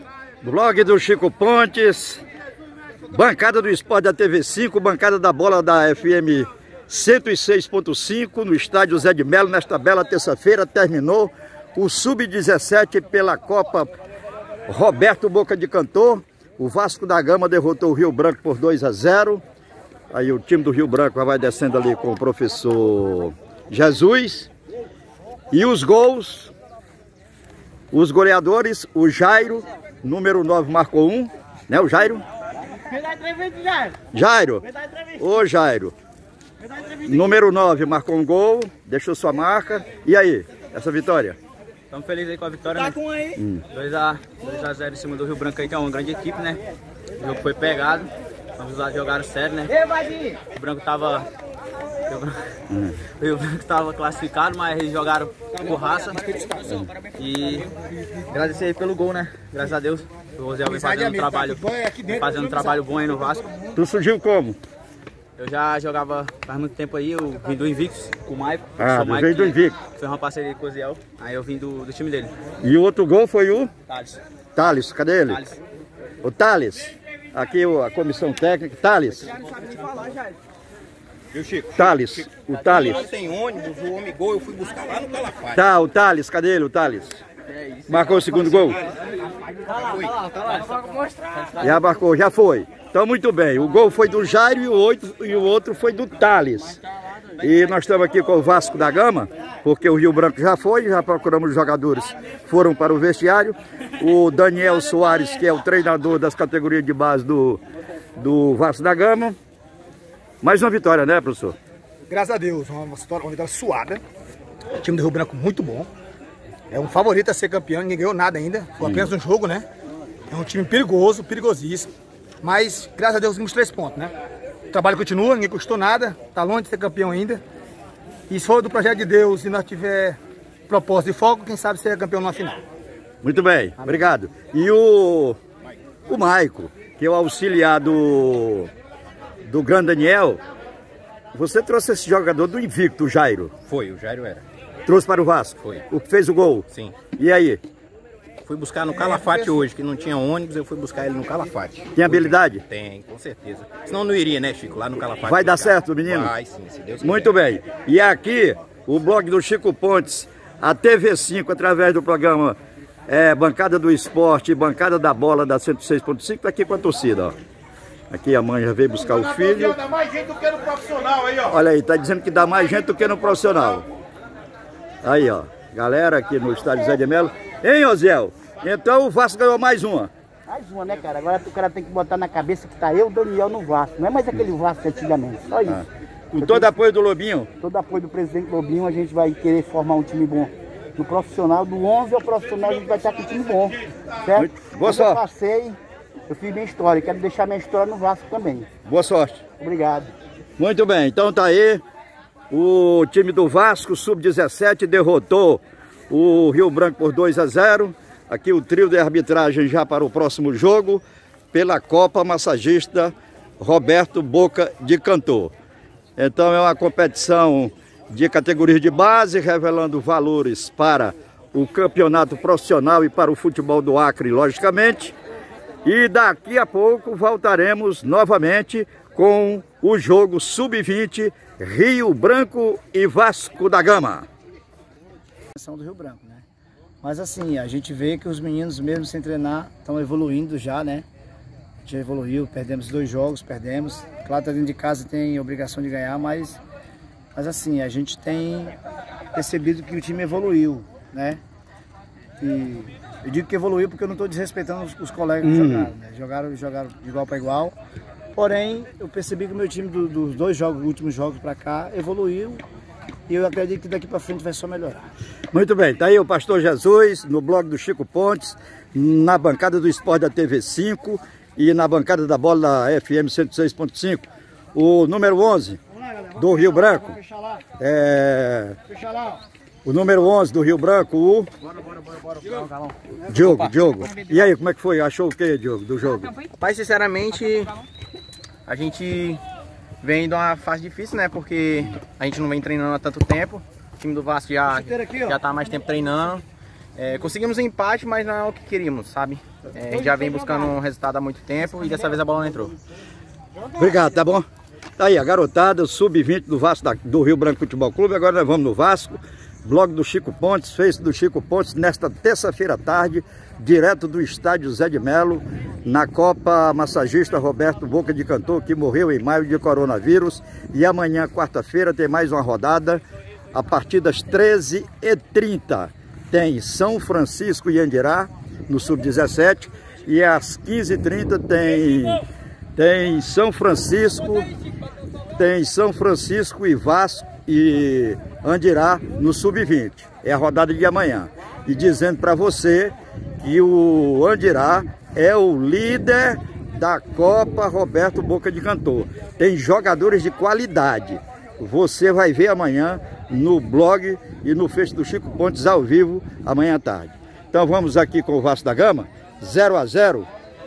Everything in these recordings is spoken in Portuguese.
Blog do Chico Pontes, bancada do Esporte da TV5, bancada da bola da FM 106.5 no estádio Zé de Melo. Nesta bela terça-feira terminou o Sub-17 pela Copa Roberto Boca de Cantor. O Vasco da Gama derrotou o Rio Branco por 2-0. Aí o time do Rio Branco vai descendo ali com o professor Jesus. E os gols, os goleadores, o Jairo, número 9, marcou 1, né, o Jairo? Jairo, ô Jairo, número 9 marcou um gol, deixou sua marca. E aí, essa vitória? Estamos felizes aí com a vitória, né? 2-0 em cima do Rio Branco aí, que é uma grande equipe, né? O jogo foi pegado, os lados jogaram sério, né? O Branco tava... O Rio Branco estava classificado, mas eles jogaram por raça. E agradecer aí pelo gol, né? Graças a Deus. O Rosel vem fazendo um trabalho bom aí no Vasco. Tu surgiu como? Eu já jogava faz muito tempo aí, eu vim do Invictus com o Maico. Veio do Invictus. Foi uma parceria com o Ziel, aí eu vim do time dele. E o outro gol foi o? Thales. Thales, cadê ele? Thales. O Thales. Aqui a comissão técnica. Thales. Viu, Chico? Thales, o Thales. Não tem ônibus, o homem gol, eu fui buscar lá no Calafate. Tá, o Thales, cadê ele, o Thales? Marcou o segundo gol? Já marcou, já foi. Então, muito bem. O gol foi do Jairo e o outro foi do Thales. E nós estamos aqui com o Vasco da Gama, porque o Rio Branco já foi, já procuramos os jogadores, foram para o vestiário. O Daniel Soares, que é o treinador das categorias de base do Vasco da Gama. Mais uma vitória, né, professor? Graças a Deus, uma vitória suada. O time do Rio Branco muito bom. É um favorito a ser campeão, ninguém ganhou nada ainda. Foi apenas um jogo, né? É um time perigoso, perigosíssimo. Mas, graças a Deus, temos 3 pontos, né? O trabalho continua, ninguém custou nada. Tá longe de ser campeão ainda. E se for do projeto de Deus, se nós tiver propósito e foco, quem sabe ser campeão na final. Muito bem, obrigado. E o Maico, que é o auxiliar do grande Daniel, você trouxe esse jogador do Invicto, o Jairo? Foi, o Jairo era. Trouxe para o Vasco? Foi. O que fez o gol? Sim. E aí? Fui buscar no Calafate hoje, que não tinha ônibus, eu fui buscar ele no Calafate. Tem habilidade? Tem, com certeza. Senão não iria, né, Chico, lá no Calafate. Vai dar certo, menino? Vai sim, se Deus quiser. Muito bem. E aqui, o blog do Chico Pontes, a TV5, através do programa Bancada do Esporte, Bancada da Bola da 106.5, tá aqui com a torcida, ó. Aqui a mãe já veio buscar o filho. Dá mais gente do que no profissional aí, ó. Olha aí, tá dizendo que dá mais gente do que no profissional. Aí, ó. Galera aqui no estádio Zé de Melo. Hein, Osiel? Então o Vasco ganhou mais uma. Mais uma, né, cara? Agora o cara tem que botar na cabeça que tá eu, Daniel, no Vasco. Não é mais aquele Vasco antigamente, só isso. Com todo apoio do Lobinho? Todo apoio do presidente Lobinho, a gente vai querer formar um time bom. Do profissional, do 11 ao profissional, a gente vai estar com um time bom. Certo? Boa sorte. Eu passei, eu fiz minha história. Quero deixar minha história no Vasco também. Boa sorte. Obrigado. Muito bem, então tá aí. O time do Vasco, Sub-17, derrotou o Rio Branco por 2-0. Aqui o trio de arbitragem já para o próximo jogo, pela Copa Massagista Roberto Boca de Cantor. Então é uma competição de categorias de base, revelando valores para o campeonato profissional e para o futebol do Acre, logicamente. E daqui a pouco voltaremos novamente com o jogo Sub-20, Rio Branco e Vasco da Gama. Do Rio Branco, né? Mas assim, a gente vê que os meninos mesmo sem treinar estão evoluindo já, né? A gente já evoluiu, perdemos 2 jogos, perdemos. Claro, tá dentro de casa, tem obrigação de ganhar, mas assim, a gente tem percebido que o time evoluiu, né? E eu digo que evoluiu porque eu não estou desrespeitando os colegas que jogaram, né? Jogaram de igual para igual. Porém, eu percebi que o meu time dos 2 jogos, últimos jogos para cá, evoluiu. E eu acredito que daqui para frente vai só melhorar. Muito bem, tá aí o Pastor Jesus, no blog do Chico Pontes, na bancada do Esporte da TV5 e na bancada da bola da FM 106.5. O número 11 do Rio Branco, o número 11 do Rio Branco, o Diogo. E aí, como é que foi? Achou o que, Diogo, do jogo? Pai, sinceramente, a gente vem de uma fase difícil, né? Porque a gente não vem treinando há tanto tempo. O time do Vasco já tá há mais tempo treinando. Conseguimos um empate, mas não é o que queríamos, sabe? A gente já vem buscando um resultado há muito tempo e dessa vez a bola não entrou. Obrigado, tá bom? Tá aí a garotada, sub-20 do Vasco do Rio Branco Futebol Clube. Agora nós vamos no Vasco. Blog do Chico Pontes, Face do Chico Pontes, nesta terça-feira à tarde, direto do estádio Zé de Melo, na Copa Massagista Roberto Boca de Cantor, que morreu em maio de coronavírus. E amanhã, quarta-feira, tem mais uma rodada, a partir das 13h30. Tem São Francisco e Andirá, no Sub-17, e às 15h30 tem São Francisco e Vasco e Andirá no Sub-20. É a rodada de amanhã. E dizendo para você que o Andirá é o líder da Copa Roberto Boca de Cantor. Tem jogadores de qualidade. Você vai ver amanhã no blog e no Face do Chico Pontes ao vivo, amanhã à tarde. Então vamos aqui com o Vasco da Gama, 0-0.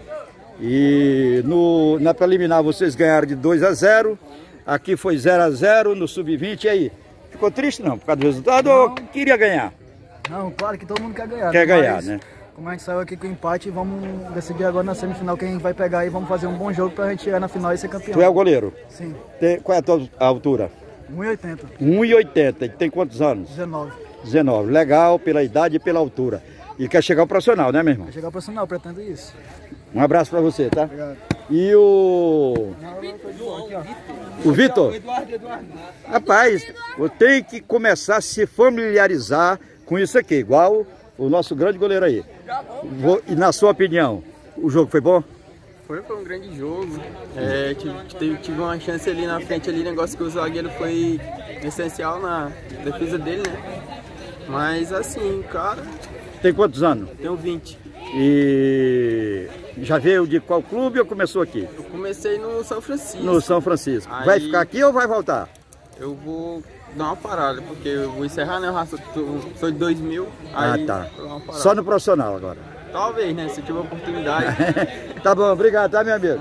E na preliminar vocês ganharam de 2-0. Aqui foi 0-0 no Sub-20. E aí? Ficou triste não, por causa do resultado, ou queria ganhar? Não, claro que todo mundo quer ganhar. Quer ganhar, né? Como a gente saiu aqui com o empate, vamos decidir agora na semifinal quem a gente vai pegar e vamos fazer um bom jogo pra gente chegar na final e ser campeão. Tu é o goleiro? Sim. Qual é a tua altura? 1,80. 1,80. E tem quantos anos? 19. 19. Legal, pela idade e pela altura. E quer chegar ao profissional, né, meu irmão? Quer chegar ao profissional, pretendo isso. Um abraço pra você, tá? Obrigado. E o Vitor? Eduardo. Rapaz, eu tenho que começar a se familiarizar com isso aqui, igual o nosso grande goleiro aí. E na sua opinião, o jogo foi bom? Foi um grande jogo. Tive uma chance ali na frente, ali, negócio que o zagueiro foi essencial na defesa dele, né? Mas assim, cara... Tem quantos anos? Tenho 20. E já veio de qual clube ou começou aqui? Eu comecei no São Francisco. No São Francisco. Aí, vai ficar aqui ou vai voltar? Eu vou dar uma parada, porque eu vou encerrar, né? Eu sou de 2000. Aí tá. Vou dar uma parada. Só no profissional agora? Talvez, né? Se tiver oportunidade. Tá bom, obrigado, tá, meu amigo?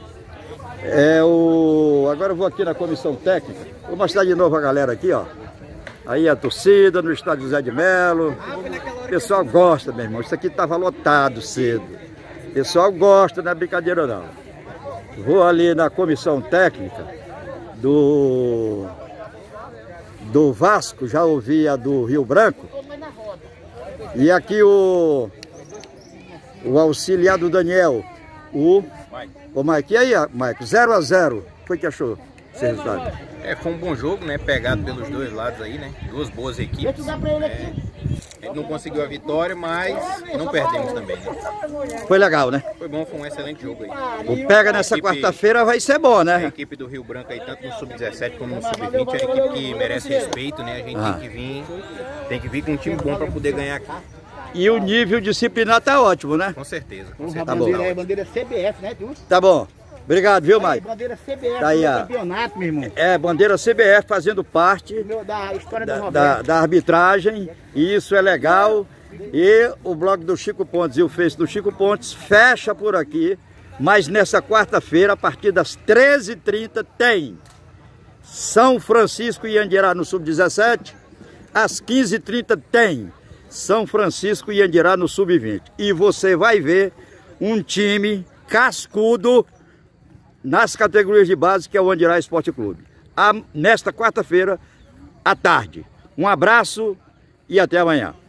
Agora eu vou aqui na comissão técnica. Vou mostrar de novo a galera aqui, ó. Aí a torcida no estádio Zé de Melo. O pessoal gosta, meu irmão. Isso aqui estava lotado cedo. O pessoal gosta, não é brincadeira não. Vou ali na comissão técnica do Vasco, já ouvi a do Rio Branco. E aqui o auxiliar do Daniel, o Mike. E aí, Mike, 0-0. O que achou esse resultado? Foi um bom jogo, né? Pegado pelos dois lados aí, né? Duas boas equipes. A gente não conseguiu a vitória, mas não perdemos também, né? Foi legal, né? Foi bom, foi um excelente jogo aí. O pega nessa quarta-feira vai ser bom, né? A equipe do Rio Branco aí, tanto no Sub-17 como no Sub-20, é uma equipe que merece respeito, né? A gente tem que vir com um time bom para poder ganhar aqui. E o nível disciplinar tá ótimo, né? Com certeza. Tá bom. É bandeira CBF, né, tu? Tá bom. Obrigado, viu, Mike? Bandeira CBF, tá aí, campeonato, meu irmão. Bandeira CBF fazendo parte da história do da arbitragem. E isso é legal. E o blog do Chico Pontes e o Face do Chico Pontes fecha por aqui. Mas nessa quarta-feira, a partir das 13h30, tem São Francisco e Andirá no Sub-17. Às 15h30 tem São Francisco e Andirá no Sub-20. E você vai ver um time cascudo nas categorias de base, que é o Andirá Esporte Clube. Nesta quarta-feira, à tarde. Um abraço e até amanhã.